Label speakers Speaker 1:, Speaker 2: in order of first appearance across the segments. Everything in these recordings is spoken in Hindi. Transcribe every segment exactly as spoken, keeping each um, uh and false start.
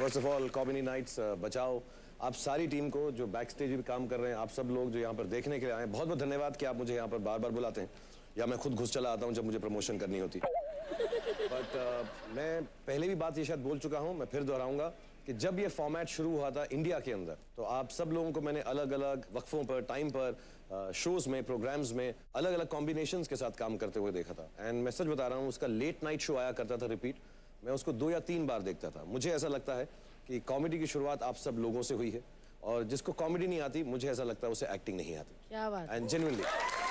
Speaker 1: First of all Comedy Nights बचाओ, आप सारी टीम को जो बैक स्टेज भी काम कर रहे हैं, आप सब लोग जो यहाँ पर देखने के लिए आए हैं, बहुत बहुत धन्यवाद कि आप मुझे यहाँ पर बार बार बुलाते हैं, या मैं खुद घुस चला आता हूँ जब मुझे प्रमोशन करनी होती। बट uh, मैं पहले भी बात ये शायद बोल चुका हूँ, मैं फिर दोहराऊंगा कि जब ये फॉर्मेट शुरू हुआ था इंडिया के अंदर, तो आप सब लोगों को मैंने अलग अलग वक्फों पर, टाइम पर, शोज में, प्रोग्राम्स में अलग अलग कॉम्बिनेशंस के साथ काम करते हुए देखा था। एंड मैं सच बता रहा हूँ, उसका लेट नाइट शो आया करता था रिपीट, मैं उसको दो या तीन बार देखता था। मुझे ऐसा लगता है कि कॉमेडी की शुरुआत आप सब लोगों से हुई है, और जिसको कॉमेडी नहीं आती, मुझे ऐसा लगता है उसे एक्टिंग नहीं आती।
Speaker 2: क्या बात।
Speaker 1: एंड जेन्युइनली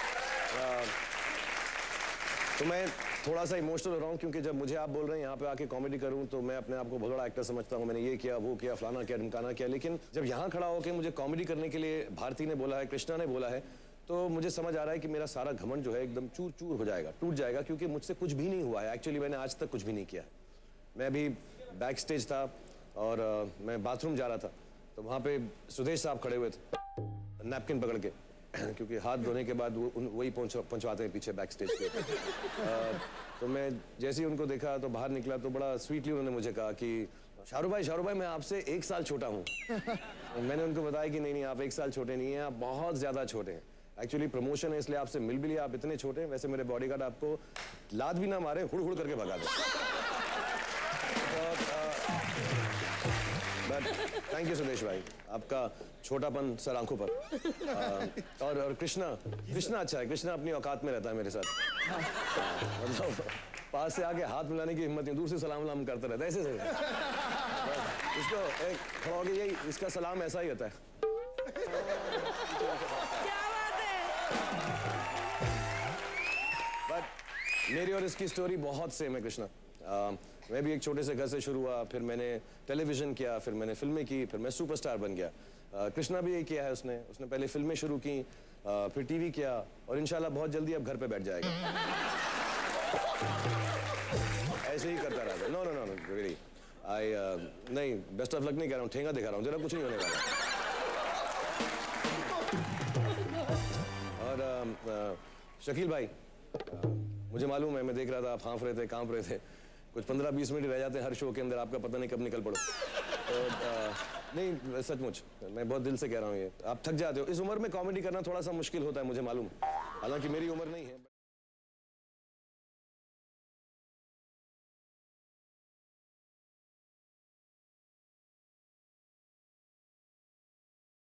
Speaker 1: तो मैं थोड़ा सा इमोशनल हो रहा हूँ, क्योंकि जब मुझे आप बोल रहे हैं यहाँ पे आके कॉमेडी करूँ, तो मैं अपने आप को बहुत बड़ा एक्टर समझता हूँ, मैंने ये किया, वो किया, फलाना किया, ढमकाना किया। लेकिन जब यहाँ खड़ा होकर मुझे कॉमेडी करने के लिए भारती ने बोला है, कृष्णा ने बोला है, तो मुझे समझ आ रहा है कि मेरा सारा घमंड जो है एकदम चूर चूर हो जाएगा, टूट जाएगा, क्योंकि मुझसे कुछ भी नहीं हुआ है। एक्चुअली मैंने आज तक कुछ भी नहीं किया है। मैं अभी बैक स्टेज था और uh, मैं बाथरूम जा रहा था, तो वहाँ पे सुदेश साहब खड़े हुए थे नैपकिन पकड़ के, क्योंकि हाथ धोने के बाद वो वही पहुँच पहुँचवाते हैं पीछे बैक स्टेज पे। uh, तो मैं जैसे ही उनको देखा तो बाहर निकला, तो बड़ा स्वीटली उन्होंने मुझे कहा कि शाहरुख भाई, शाहरुख भाई मैं आपसे एक साल छोटा हूँ। मैंने उनको बताया कि नहीं नहीं, आप एक साल छोटे नहीं हैं, आप बहुत ज़्यादा छोटे हैं। एक्चुअली प्रमोशन है इसलिए आपसे मिल भी लिया, आप इतने छोटे हैं। वैसे मेरे बॉडीगार्ड आपको लात भी ना मारे, हुड़ हुड़ करके भगा दे। बट थैंक यू सुदेश भाई, आपका छोटापन सर आंखों पर। uh, और और कृष्णा कृष्णा अच्छा है, कृष्णा अपनी औकात में रहता है मेरे साथ। मतलब पास से आके हाथ मिलाने की हिम्मत नहीं, दूर से सलाम वलाम करता रहता है ऐसे से। इसको एक खड़ा हो गया, यही इसका सलाम ऐसा ही होता है।
Speaker 2: क्या बात है।
Speaker 1: बट मेरी और इसकी स्टोरी बहुत सेम है कृष्णा। uh, मैं भी एक छोटे से घर से शुरू हुआ, फिर मैंने टेलीविज़न किया, फिर मैंने फिल्में की, फिर मैं सुपरस्टार बन गया। uh, कृष्णा भी यही किया है, उसने उसने पहले फिल्में शुरू की, uh, फिर टीवी किया, और इंशाल्लाह बहुत जल्दी अब घर पे बैठ जाएगा। ऐसे ही करता रहा। No no no no really I नहीं, बेस्ट ऑफ लक नहीं कह रहा हूँ, ठेंगा दिखा रहा हूँ, जरा कुछ नहीं होने वाला। और uh, uh, शकील भाई, uh, मुझे मालूम है, मैं देख रहा था आप हाँफ रहे थे, कांप रहे थे, कुछ पंद्रह बीस मिनट रह जाते हैं हर शो के अंदर, आपका पता नहीं कब निकल पड़ो। तो आ, नहीं सचमुच मैं बहुत दिल से कह रहा हूँ, ये आप थक जाते हो। इस उम्र में कॉमेडी करना थोड़ा सा मुश्किल होता है, मुझे मालूम है, हालांकि मेरी उम्र नहीं है।